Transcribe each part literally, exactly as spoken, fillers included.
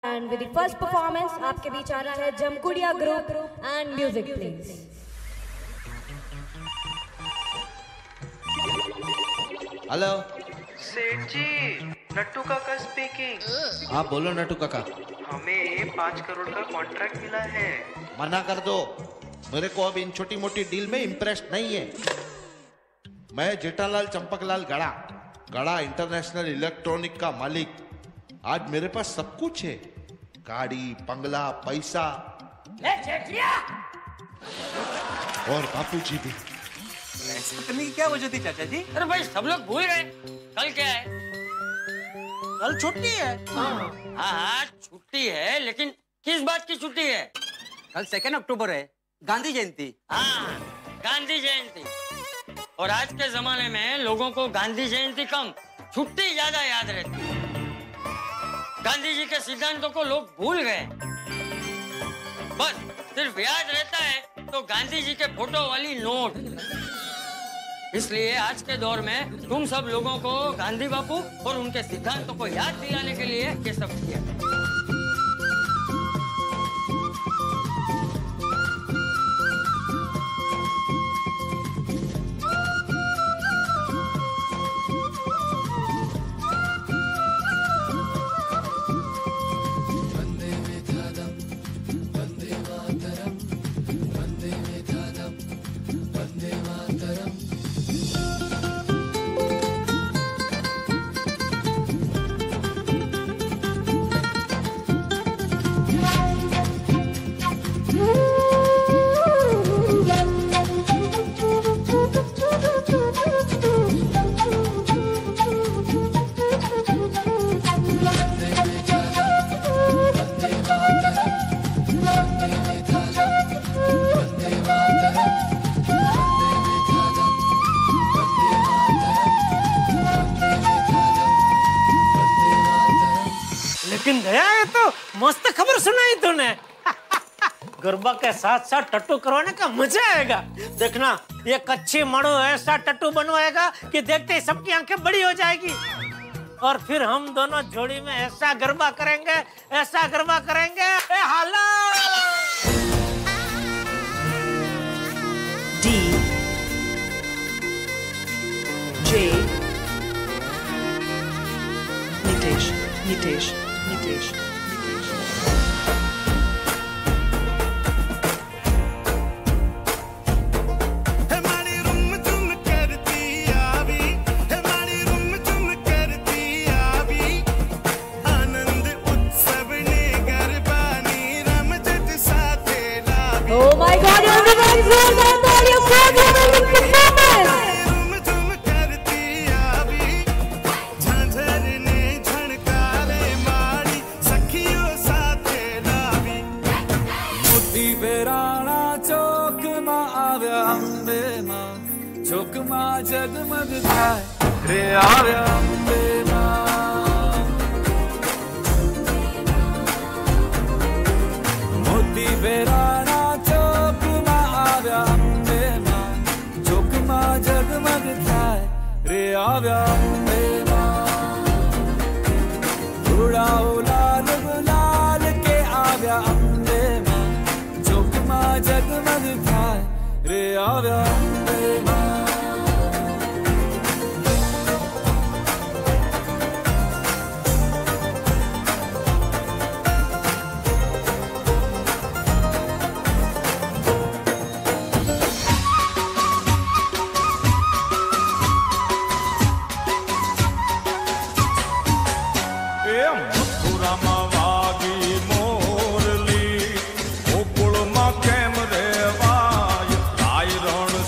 And with the first performance, आपके बीच आ रहा है Jamkudia group and music please. Hello सेठ जी, नट्टू काका स्पीकिंग। हाँ बोलो नट्टू काका। हमें पाँच करोड़ का कॉन्ट्रैक्ट मिला है। मना कर दो, मेरे को अब इन छोटी मोटी डील में इंटरेस्ट नहीं है। मैं जेठालाल चंपकलाल गड़ा गड़ा इंटरनेशनल इलेक्ट्रॉनिक का मालिक। आज मेरे पास सब कुछ है, गाड़ी, बंगला, पैसा और बापूजी भी। ऐसे करने की क्या वजह थी चाचा जी? अरे भाई सब लोग भूल गए, कल क्या है? कल छुट्टी है। हाँ हाँ छुट्टी है, लेकिन किस बात की छुट्टी है? कल सेकेंड अक्टूबर है, गांधी जयंती। हाँ गांधी जयंती। और आज के जमाने में लोगों को गांधी जयंती कम, छुट्टी ज्यादा याद रहती है। गांधी जी के सिद्धांतों को लोग भूल गए, बस सिर्फ याद रहता है तो गांधी जी के फोटो वाली नोट। इसलिए आज के दौर में तुम सब लोगों को गांधी बापू और उनके सिद्धांतों को याद दिलाने के लिए ये सब किया। लेकिन दया है तो मस्त खबर सुनाई तूने। गरबा के साथ साथ टट्टू करवाने का मजा आएगा। देखना ये कच्ची मड़ो ऐसा टट्टू बनवाएगा कि देखते ही सबकी आंखें बड़ी हो जाएगी। और फिर हम दोनों जोड़ी में ऐसा गरबा करेंगे, ऐसा गरबा करेंगे। ए हाला D J Nitesh Nitesh Nitesh Nitesh Oh my God, everyone's here and all your programming performance. चौक मां जगमग थाय रे आव्या अम्बे मां मोती बेराना चौक मां आव्या अम्बे मां चौक मां जगमग थाय रे आव्या अम्बे मां उड़ाओ लाल गुलाल के आव्या अम्बे मां चौक मां जगमग थाय रे आव्या अम्बे मां મોરલી ગોકુળમાં કેમ રેવાય રાય રણ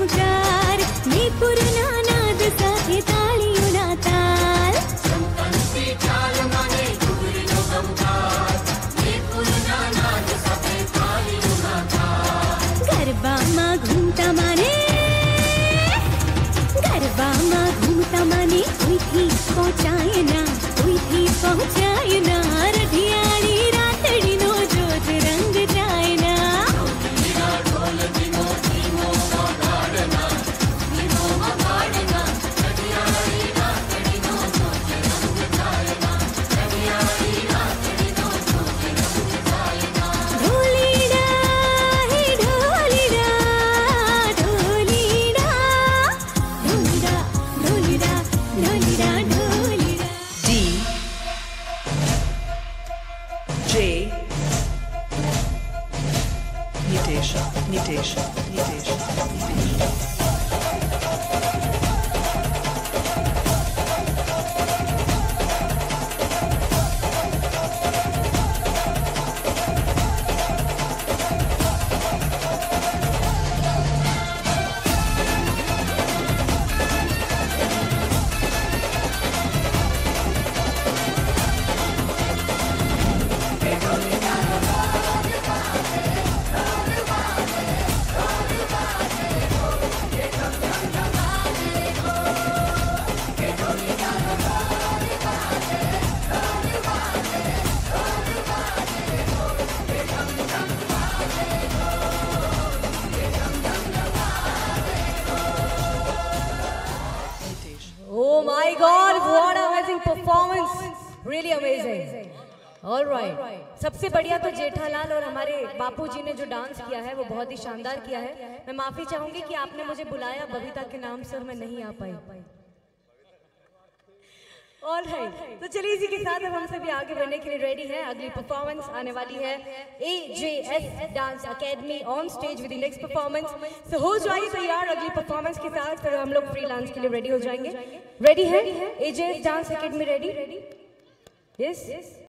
ओंकार मी पूर्ण नाद साथे ताळीओना ताल गरबामा घूमता माने गरबामा घूमता माने उइथी पहुंचाए ना उइथी पहुंचाए ना रधियाड़ी रातड़ी नो जोत रंग जाए ना ढोलीडा हे ढोलीडा ढोलीडा ढोलीडा ढोलीडा ढोलीडा ढोलीडा D J Nitesh Nitesh Nitesh Nitesh Oh my God, what amazing performance! Really amazing. All right. सबसे बढ़िया तो जेठालाल और हमारे बापूजी ने जो डांस किया है वो बहुत ही शानदार किया है। मैं माफी चाहूंगी कि आपने मुझे बुलाया बबीता के नाम से और मैं नहीं आ पाई। All right. तो चलिए इसी के साथ अब हम सभी आगे बढ़ने के लिए रेडी हैं। अगली परफॉर्मेंस आने वाली है A J S dance academy on stage with the next performance. तो हो जाइए तैयार अगली परफॉर्मेंस के साथ, फिर हम लोग फ्रीलांस के लिए रेडी हो जाएंगे। रेडी है A J S dance academy? Ready? Yes.